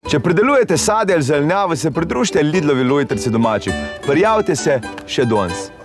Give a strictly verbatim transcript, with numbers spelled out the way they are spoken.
Če pridelujete sadje ali zelenjavo, se pridružite Lidlovi lojtrici domačih. Prijavite se še danes.